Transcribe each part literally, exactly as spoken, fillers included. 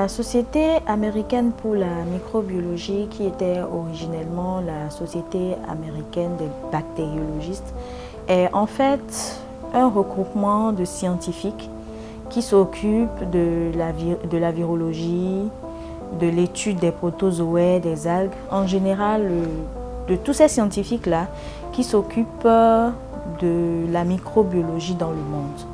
La Société américaine pour la microbiologie, qui était originellement la Société américaine des bactériologistes, est en fait un regroupement de scientifiques qui s'occupent de la, de la virologie, de l'étude des protozoaires, des algues, en général de tous ces scientifiques-là qui s'occupent de la microbiologie dans le monde.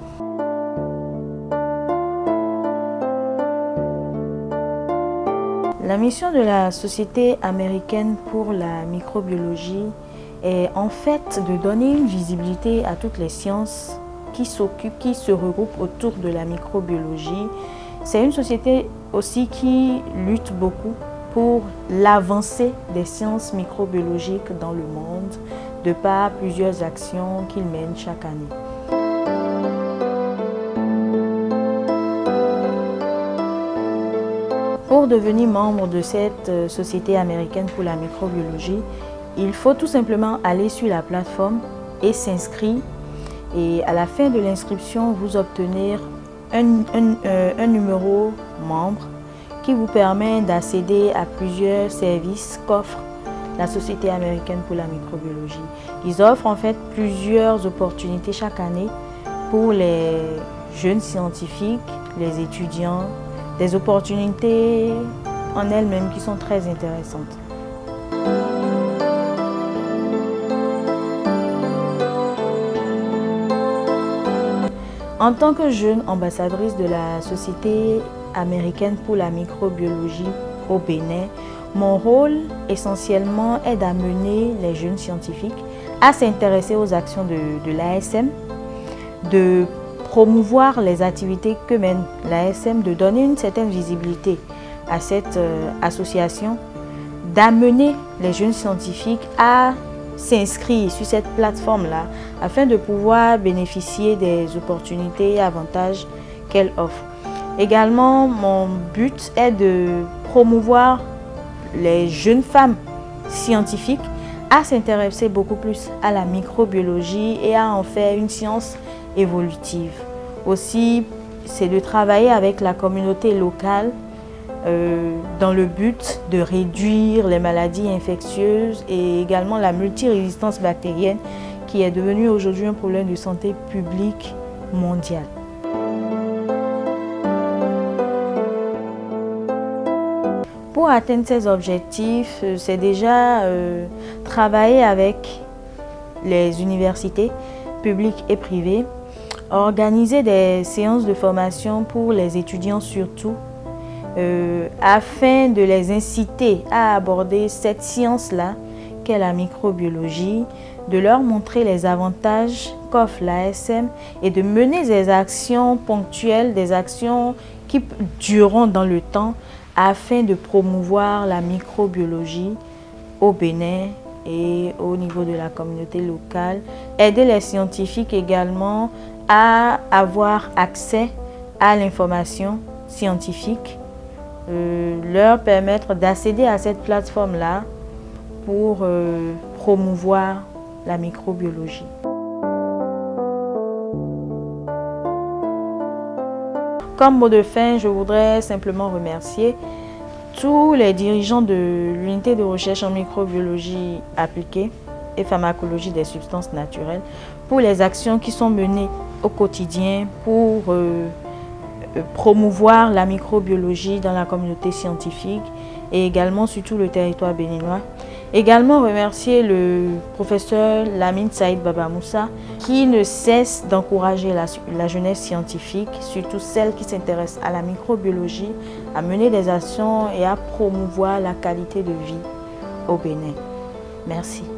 La mission de la Société américaine pour la microbiologie est en fait de donner une visibilité à toutes les sciences qui s'occupent, qui se regroupent autour de la microbiologie. C'est une société aussi qui lutte beaucoup pour l'avancée des sciences microbiologiques dans le monde, de par plusieurs actions qu'ils mènent chaque année. Pour devenir membre de cette Société américaine pour la microbiologie, il faut tout simplement aller sur la plateforme et s'inscrire. Et à la fin de l'inscription, vous obtenir un, un, euh, un numéro membre qui vous permet d'accéder à plusieurs services qu'offre la Société américaine pour la microbiologie. Ils offrent en fait plusieurs opportunités chaque année pour les jeunes scientifiques, les étudiants, des opportunités en elles-mêmes qui sont très intéressantes. En tant que jeune ambassadrice de la Société américaine pour la microbiologie au Bénin, mon rôle essentiellement est d'amener les jeunes scientifiques à s'intéresser aux actions de, de l'A S M, de promouvoir les activités que mène l'A S M, de donner une certaine visibilité à cette euh, association, d'amener les jeunes scientifiques à s'inscrire sur cette plateforme-là afin de pouvoir bénéficier des opportunités et avantages qu'elle offre. Également, mon but est de promouvoir les jeunes femmes scientifiques à s'intéresser beaucoup plus à la microbiologie et à en faire une science évolutive. Aussi, c'est de travailler avec la communauté locale euh, dans le but de réduire les maladies infectieuses et également la multirésistance bactérienne qui est devenue aujourd'hui un problème de santé publique mondial. Pour atteindre ces objectifs, c'est déjà euh, travailler avec les universités publiques et privées, organiser des séances de formation pour les étudiants surtout, euh, afin de les inciter à aborder cette science-là qu'est la microbiologie, de leur montrer les avantages qu'offre l'A S M et de mener des actions ponctuelles, des actions qui dureront dans le temps afin de promouvoir la microbiologie au Bénin et au niveau de la communauté locale, aider les scientifiques également à avoir accès à l'information scientifique, euh, leur permettre d'accéder à cette plateforme-là pour euh, promouvoir la microbiologie. Comme mot de fin, je voudrais simplement remercier tous les dirigeants de l'unité de recherche en microbiologie appliquée et pharmacologie des substances naturelles pour les actions qui sont menées au quotidien pour euh, promouvoir la microbiologie dans la communauté scientifique et également sur tout le territoire béninois. Également remercier le professeur Lamine Saïd Baba Moussa qui ne cesse d'encourager la, la jeunesse scientifique, surtout celle qui s'intéresse à la microbiologie, à mener des actions et à promouvoir la qualité de vie au Bénin. Merci.